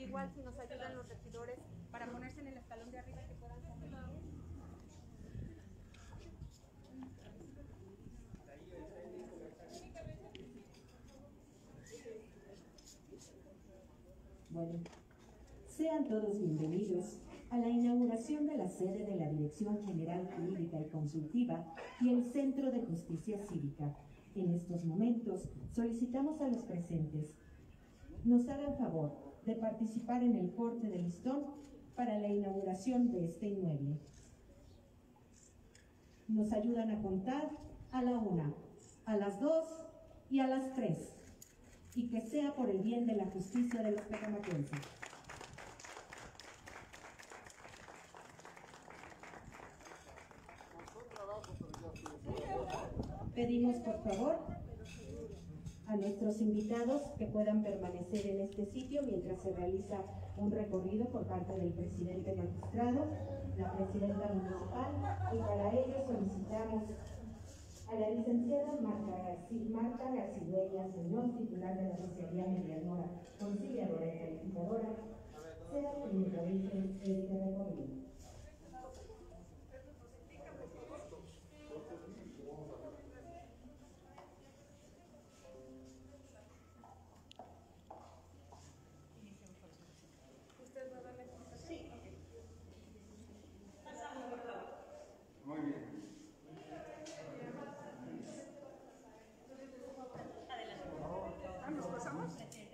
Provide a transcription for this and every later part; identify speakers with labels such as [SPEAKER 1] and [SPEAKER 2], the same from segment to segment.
[SPEAKER 1] igual si nos ayudan los regidores para ponerse en el escalón de arriba y que puedan salir.
[SPEAKER 2] Bueno, sean todos bienvenidos a la inauguración de la sede de la Dirección General Jurídica y Consultiva y el Centro de Justicia Cívica. En estos momentos solicitamos a los presentes nos hagan favor de participar en el corte de listón para la inauguración de este inmueble. Nos ayudan a contar a la 1, a las 2 y a las 3. Y que sea por el bien de la justicia de los tecamaquenses. Pedimos por favor a nuestros invitados que puedan permanecer en este sitio mientras se realiza un recorrido por parte del presidente magistrado, la presidenta municipal, y para ello solicitamos a la licenciada Marta Garcidueña, señor titular de la Oficialía Mediadora, conciliadora y calificadora, sea quien realice este recorrido.
[SPEAKER 1] ¿Usted va a darle contestación? Sí.
[SPEAKER 3] Pasamos, por favor.
[SPEAKER 4] Muy bien.
[SPEAKER 3] Adelante.
[SPEAKER 1] ¿Nos pasamos?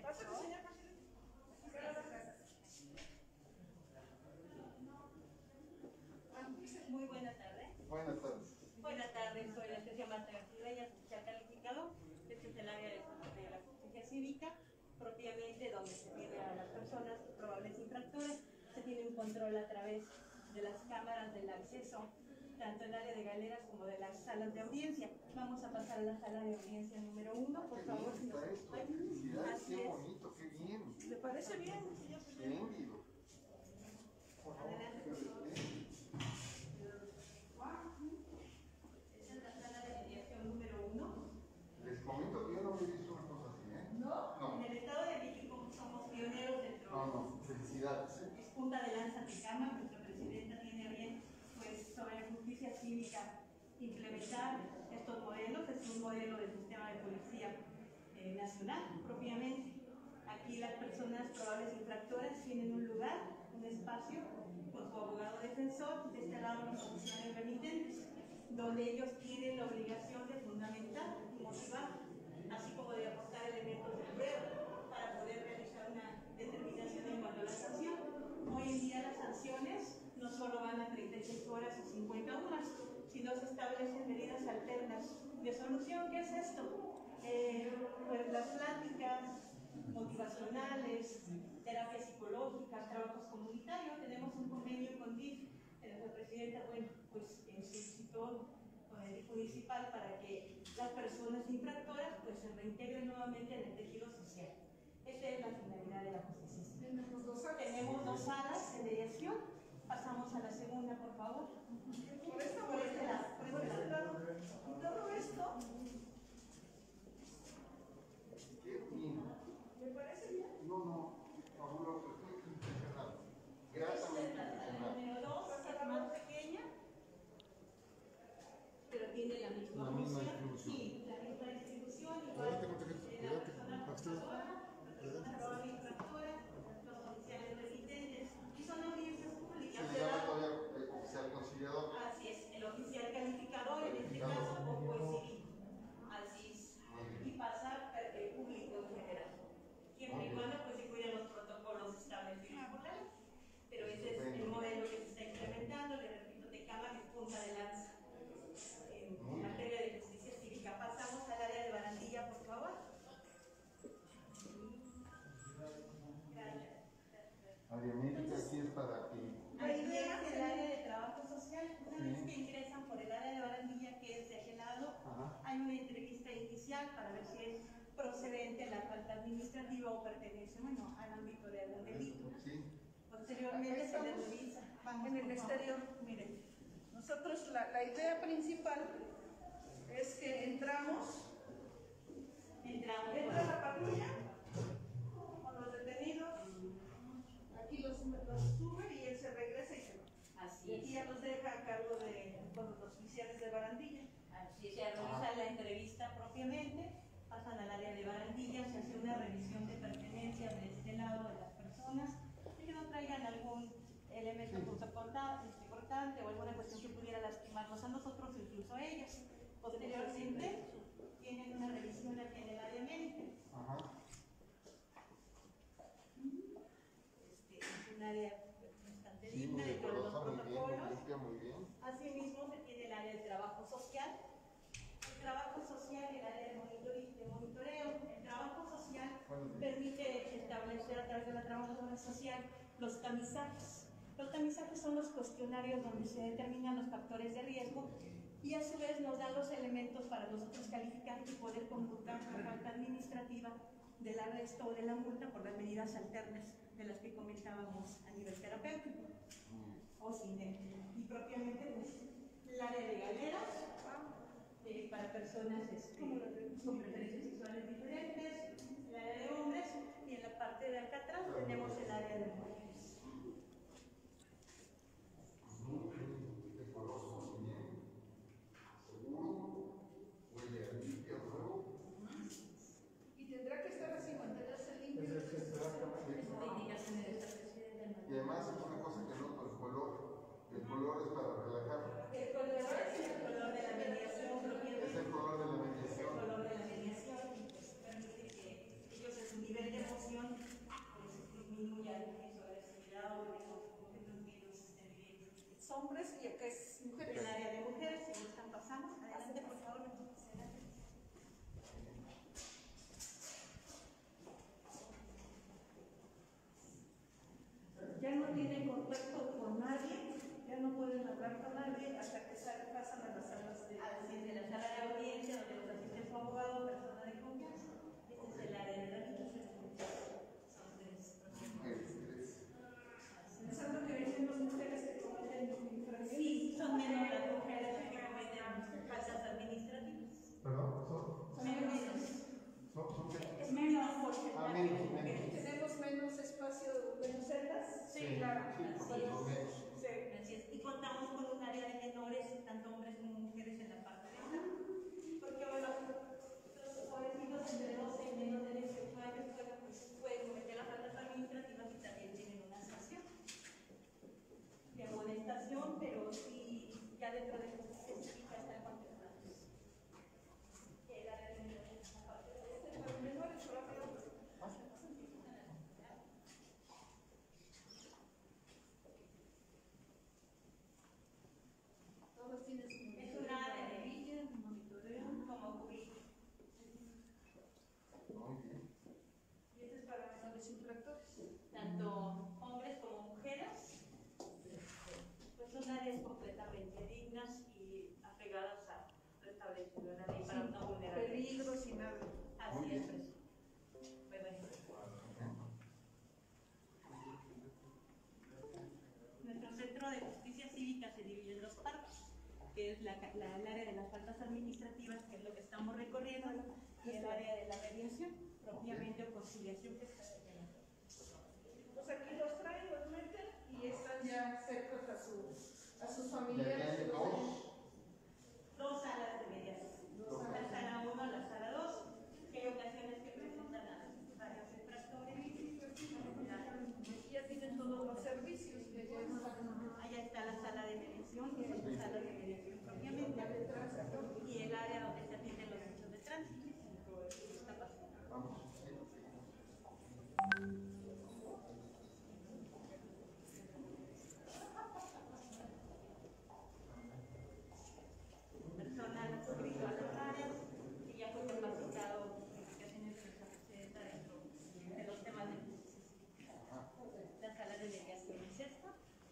[SPEAKER 3] Muy buena tarde.
[SPEAKER 4] Buenas tardes.
[SPEAKER 3] Buenas tardes, soy la licenciada Marta Garcidueña, oficial calificado. Este es el área de la justicia cívica, propiamente donde se tiene a las personas probables infractoras. Se tiene un control a través de las cámaras del acceso, tanto en el área de galeras como de las salas de audiencia. Vamos a pasar a la sala de audiencia número 1, por favor.
[SPEAKER 4] Qué bonito esto. Felicidades,
[SPEAKER 3] Así
[SPEAKER 4] qué
[SPEAKER 3] es.
[SPEAKER 4] bonito, qué bien.
[SPEAKER 1] ¿Le parece bien?
[SPEAKER 4] Bien, Guido. Por favor,
[SPEAKER 3] Adelante.
[SPEAKER 4] que respeten.
[SPEAKER 3] Esta es la sala de mediación número 1.
[SPEAKER 4] Les comento que yo no había visto una cosa así, ¿eh?
[SPEAKER 3] No, en el Estado de México somos pioneros dentro.
[SPEAKER 4] No, felicidades, ¿eh?
[SPEAKER 3] Es punta de lanza Tecama, nuestra presidenta tiene a bien, pues, sobre justicia cívica, implementar estos modelos. Es un modelo del sistema de policía nacional, propiamente. Aquí las personas probables infractoras tienen un lugar, un espacio, con su abogado defensor, de este lado los oficiales remitentes, donde ellos tienen la obligación de fundamentar y motivar, así como de aportar elementos de prueba para poder realizar una determinación en cuanto a la sanción. Hoy en día las sanciones no solo van a 36 horas o 50 horas, sino se establecen medidas alternas de solución. ¿Qué es esto? Pues las pláticas motivacionales, terapias psicológicas, trabajos comunitarios. Tenemos un convenio con DIF, la presidenta, bueno, pues solicitó con el DIF municipal para que las personas infractoras pues se reintegren nuevamente en el tejido social. Esta es la finalidad de la justicia. Tenemos dos salas de mediación. Pasamos a la segunda, por favor. Por este lado. Y todo esto,
[SPEAKER 4] Qué bien.
[SPEAKER 3] ¿me parece bien?
[SPEAKER 4] No, fabuloso, estoy impresionado.
[SPEAKER 3] Esta es
[SPEAKER 4] Gratamente
[SPEAKER 3] la sala
[SPEAKER 4] impresionado.
[SPEAKER 3] número 2, es más pequeña, pero tiene la misma
[SPEAKER 4] La misma
[SPEAKER 3] función.
[SPEAKER 4] distribución.
[SPEAKER 3] Sí, la misma distribución. Igual,
[SPEAKER 4] Adelante, consejero,
[SPEAKER 3] la
[SPEAKER 4] adelante.
[SPEAKER 3] persona acusadora, la persona probable infractora, los oficiales remitentes, y son audiencias públicas.
[SPEAKER 4] Se llama todavía oficial conciliador.
[SPEAKER 3] Así es, el oficial calificador en este caso, o juez civil. Así es. Y pasa público en general. Siempre y cuando pues se cuiden los protocolos establecidos por la ley. Pero ese es el modelo que se está implementando. Le repito, Tecama, que es punta de lanza en materia de justicia cívica. Pasamos al área de barandilla, por favor. Gracias.
[SPEAKER 4] Área médica aquí es para que.
[SPEAKER 3] Ahí es el área de trabajo social. Una vez que ingresan por el área de barandilla, que es de aquel lado, hay una entrevista inicial para ver si es procedente la falta administrativa o pertenece, bueno, al ámbito de algún delito.
[SPEAKER 4] Sí.
[SPEAKER 3] Posteriormente se le revisa.
[SPEAKER 1] En el exterior, miren, nosotros la idea principal es que entramos,
[SPEAKER 3] Entramos.
[SPEAKER 1] entra la patrulla con los detenidos,
[SPEAKER 3] área de barandilla se hace una revisión de pertenencias de este lado de las personas y que no traigan algún elemento cortante o alguna cuestión que pudiera lastimarnos a nosotros o incluso a ellos. Posteriormente tienen una revisión aquí en el área médica.
[SPEAKER 4] Ajá.
[SPEAKER 3] Es un área bastante
[SPEAKER 4] Sí,
[SPEAKER 3] digna
[SPEAKER 4] muy
[SPEAKER 3] de todos los
[SPEAKER 4] decorosa, muy bien,
[SPEAKER 3] protocolos.
[SPEAKER 4] muy limpia, muy bien.
[SPEAKER 3] Asimismo se tiene el área de trabajo social. El trabajo social y el área de monitoreo. El trabajo social permite establecer a través de la trabajadora social los tamizajes. Los tamizajes son los cuestionarios donde se determinan los factores de riesgo y a su vez nos dan los elementos para nosotros calificar y poder convocar la falta administrativa del arresto o de la multa por las medidas alternas de las que comentábamos a nivel terapéutico o cine. Y propiamente pues, el área de galeras para personas con preferencias sexuales diferentes, el área de hombres y en la parte de acá atrás tenemos el área de mujeres.
[SPEAKER 1] Y tendrá que estar así, mantenerse limpio.
[SPEAKER 4] Y además es una cosa que noto, el color. El color es para relajar.
[SPEAKER 3] El color es el color de la mediación propiamente.
[SPEAKER 4] Es el color de la mediación.
[SPEAKER 3] El color de la mediación y pues permite que ellos en su nivel de emoción pues, disminuya su agresividad o los miedos estén bien.
[SPEAKER 1] Hombres y acá es mujeres.
[SPEAKER 3] El área de mujeres, si gustan pasamos. Adelante, por favor.
[SPEAKER 1] Ya no tienen contacto con nadie, ya no pueden hablar con nadie hasta que pasan a las salas de...
[SPEAKER 3] Así es, de la sala de audiencia donde los asiste su abogado, persona de confianza. Este es el área de delitos. Son tres.
[SPEAKER 1] Pensando que vienen las mujeres que cometen infracciones.
[SPEAKER 3] Sí, son menos las mujeres que cometen faltas administrativas.
[SPEAKER 4] ¿Perdón?
[SPEAKER 3] Menos.
[SPEAKER 4] ¿Son qué?
[SPEAKER 3] Es menos porcentaje.
[SPEAKER 4] Menos.
[SPEAKER 1] Tenemos menos espacio, menos celdas.
[SPEAKER 3] Sí, claro.
[SPEAKER 4] Sí, porque son menos.
[SPEAKER 1] Sí.
[SPEAKER 3] Así es. Y contamos con un área de menores, tanto hombres como mujeres, en la parte de atrás. Porque, bueno, los jovencitos entre 12 y menos de 18 años pueden cometer las faltas administrativas y también tienen una sanción de amonestación, pero sí, ya dentro de los específicas están contemplados. El área de menores es la parte de
[SPEAKER 1] Los menores rápido. Todos tienen su
[SPEAKER 3] es un área de vídeo, monitoreo, como cubrir.
[SPEAKER 4] Muy bien.
[SPEAKER 1] Y este es para menores infractores.
[SPEAKER 3] Tanto hombres como mujeres, pues son áreas completamente dignas y apegadas a lo establecido en la ley para no vulnerar
[SPEAKER 1] Peligros y nada.
[SPEAKER 3] Así es, pues. Nuestro centro de justicia cívica se divide en dos partes, que es el área de las faltas administrativas, que es lo que estamos recorriendo, y el área de la mediación, propiamente o conciliación, que está allá.
[SPEAKER 1] Pues aquí los traen, los meten y están ya cerca a sus
[SPEAKER 4] ¿Ya
[SPEAKER 1] familiares.
[SPEAKER 4] tienen dos?
[SPEAKER 3] Dos salas de mediación. La sala 1, la sala 2, que hay ocasiones que presentan a varios infractores.
[SPEAKER 1] Ya tienen todos los servicios que ya están.
[SPEAKER 3] Allá está la sala de mediación, que es la sala de mediación propiamente, y el área donde se atienden los hechos de tránsito. Está pasando.
[SPEAKER 4] Vamos.
[SPEAKER 3] Personal suscrito a las áreas y ya fue capacitado en que se presenta dentro de los temas de justicia. La sala de mediación es esta.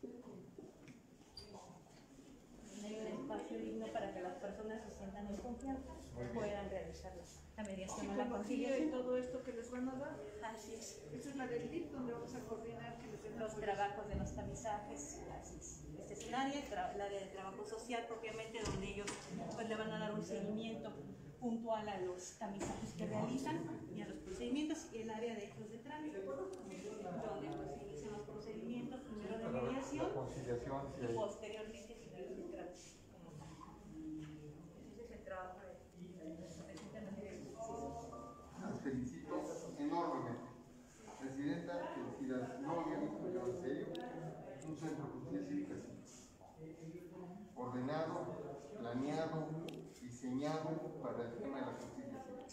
[SPEAKER 3] Hay un espacio digno para que las personas se sientan en confianza y puedan realizar la mediación o la
[SPEAKER 1] Psicología y
[SPEAKER 3] conciliación.
[SPEAKER 1] todo esto que les van a dar.
[SPEAKER 3] Así es.
[SPEAKER 1] Esa es la del DIP donde vamos a coordinar que les den
[SPEAKER 3] Los trabajos de los tamizajes, así es. Este es un área, el área de trabajo social propiamente, donde ellos pues, le van a dar un seguimiento puntual a los tamizajes que realizan y a los procedimientos, y el área de hechos de tránsito, donde pues, se inician los procedimientos, primero de mediación
[SPEAKER 4] La conciliación, sí,
[SPEAKER 3] y
[SPEAKER 4] ahí.
[SPEAKER 3] posteriormente se inicia el tránsito. Ese es el trabajo de la Secretaría de Justicia.
[SPEAKER 4] para el tema de la justicia civil.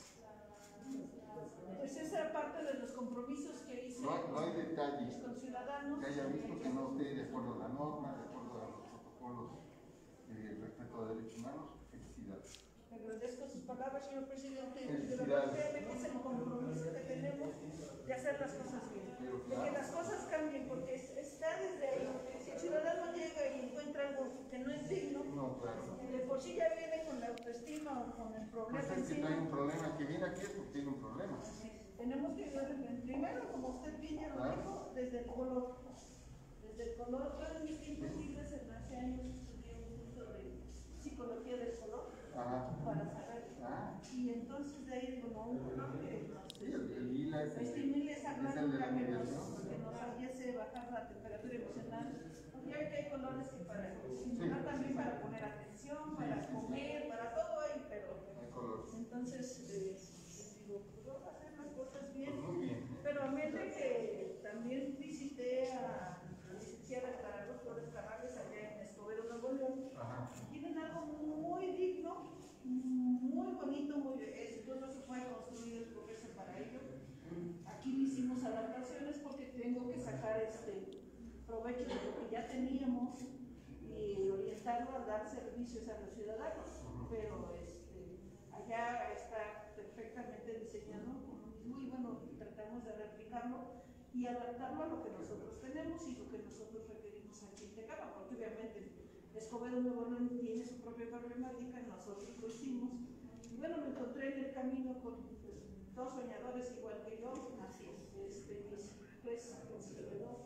[SPEAKER 1] Pues esa parte de los compromisos que hice
[SPEAKER 4] No hay detalle
[SPEAKER 1] con ciudadanos.
[SPEAKER 4] que haya visto que no esté de acuerdo a la norma, de acuerdo a los protocolos respecto a derechos humanos. Felicidades.
[SPEAKER 1] Le agradezco sus palabras, señor presidente.
[SPEAKER 4] Felicidades.
[SPEAKER 1] Créeme que es el compromiso que tenemos de hacer las cosas bien, de que las cosas cambien, porque está desde ahí. Si el ciudadano llega y encuentra algo que no es digno,
[SPEAKER 4] No, claro.
[SPEAKER 1] de por sí ya viene con la autoestima o con el problema
[SPEAKER 4] Pues es que
[SPEAKER 1] encima.
[SPEAKER 4] hay un problema, que viene aquí es porque tiene un problema.
[SPEAKER 1] Tenemos que ver primero, como usted bien ya lo dijo, desde el color. Desde el color, yo en mis tiempos libres, hace años estudié un curso de psicología del color.
[SPEAKER 4] Ajá.
[SPEAKER 1] Para saber. Y entonces de ahí digo, no, un color que
[SPEAKER 4] Sí, el lila es
[SPEAKER 1] vestimil esa
[SPEAKER 4] el de la
[SPEAKER 1] blanca
[SPEAKER 4] mediación.
[SPEAKER 1] que nos hace bajar la temperatura emocional. Porque ya ve que hay colores que para estimular también para poner atención, para comer, para todo hay, pero
[SPEAKER 4] Hay color.
[SPEAKER 1] entonces digo, pues vamos a hacer las cosas bien.
[SPEAKER 4] Pues muy bien.
[SPEAKER 1] Pero a mente que también visité a la licenciada Clara Flores Carrales allá en Escobedo, Nuevo León.
[SPEAKER 4] Ajá.
[SPEAKER 1] Tienen algo muy digno, muy bonito, muy incluso se puede construir el progreso para ello. Aquí hicimos adaptaciones porque tengo que sacar provecho de lo que ya teníamos y orientarlo a dar servicios a los ciudadanos. Pero allá está perfectamente diseñado y bueno, tratamos de replicarlo y adaptarlo a lo que nosotros tenemos y lo que nosotros requerimos aquí en Tecama, porque obviamente Escobedo Nuevo León tiene su propia problemática, nosotros lo hicimos. Y bueno, me encontré en el camino con dos soñadores igual que yo, así es, mis juez conciliador,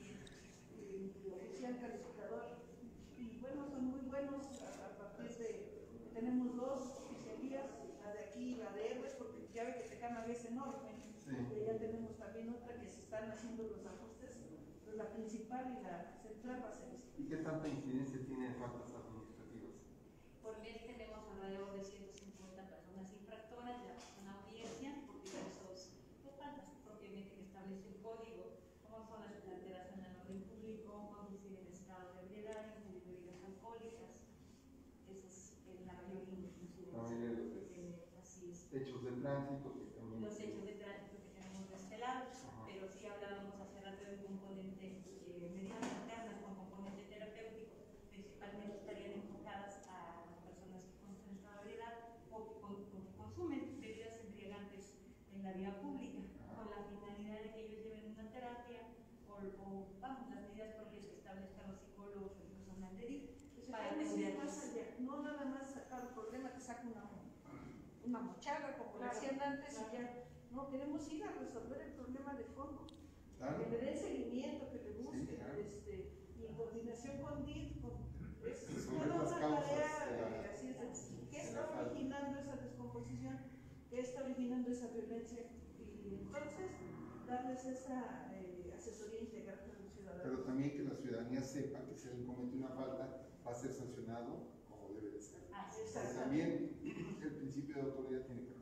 [SPEAKER 1] el oficial calificador, y bueno, son muy buenos a partir de, tenemos dos oficialías, la de aquí y la de Héroes, porque ya ve que Tecama es enorme, y ya tenemos también otra que se están haciendo los ajustes, pero la principal y la central va a ser esta.
[SPEAKER 4] ¿Y qué tanta incidencia tiene de faltas administrativas?
[SPEAKER 3] Por mes tenemos alrededor de 150 personas infractoras, ya pasan a audiencia por diversos faltas propiamente que establece el código, como son las alteraciones al orden público, conducir en estado de ebriedad, ingerir bebidas alcohólicas. Esa es la mayor incidencia.
[SPEAKER 4] La mayoría de los
[SPEAKER 3] así es.
[SPEAKER 4] hechos de tránsito que también.
[SPEAKER 3] Los hechos de tránsito que tenemos de este lado, pero sí hablábamos hace rato de un componente medidas internas con componente terapéutico, principalmente estarían enfocadas a las personas que consumen estado de ebriedad o que consumen bebidas embriagantes en la vía pública, con la finalidad de que ellos lleven una terapia o vamos, las medidas propias que establezcan los psicólogos o el personal de DIF para atender
[SPEAKER 1] más allá, no nada más sacar el problema que saca una mochada como lo hacían antes y ya, no, queremos ir a resolver el problema de fondo, que le den seguimiento, que le busquen, y en coordinación con DIF, es toda una tarea, así es, ¿qué está originando esa descomposición? ¿Qué está originando esa violencia? Y entonces darles esa asesoría integral a los ciudadanos.
[SPEAKER 4] Pero también que la ciudadanía sepa que si alguien comete una falta va a ser sancionado como debe de ser.
[SPEAKER 3] Así es.
[SPEAKER 4] También el principio de autoridad tiene que